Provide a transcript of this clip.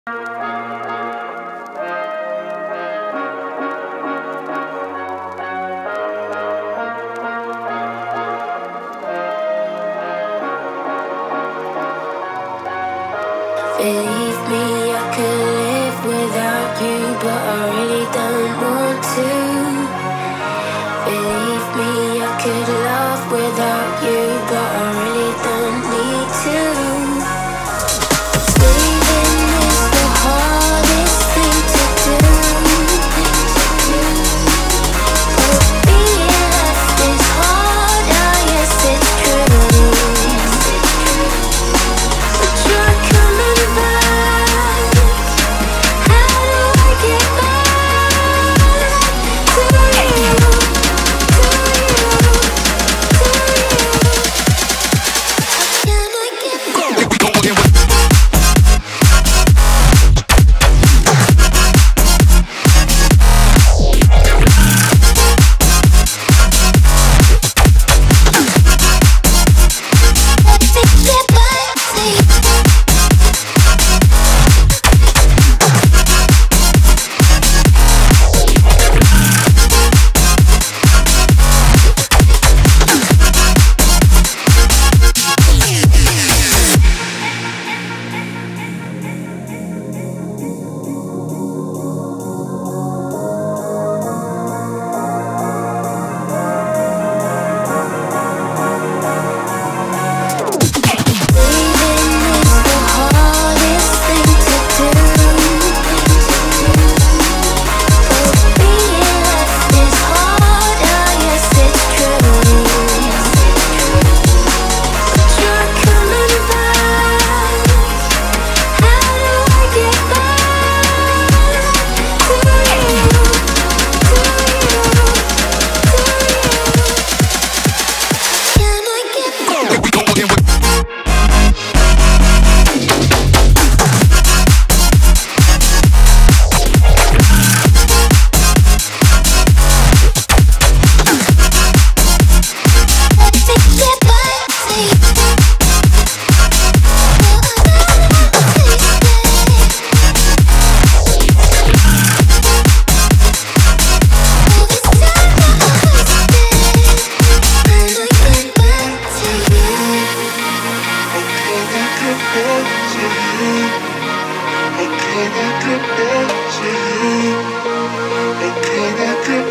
Believe me, I could live without you, but I really don't want to. Believe me, I could love without you, but I really don't need to. Leaving is the hardest thing to do. But being left is harder, yes it's true. But you're coming back. How do I get back to you? To you, to you. How can I get back? Get back to you. Leaving is the hardest thing to do. But being left is harder, yes it's true. But you're coming back. How do I get back to you? To you, to you. Can I get back? Get back to you. I cannot get back to you.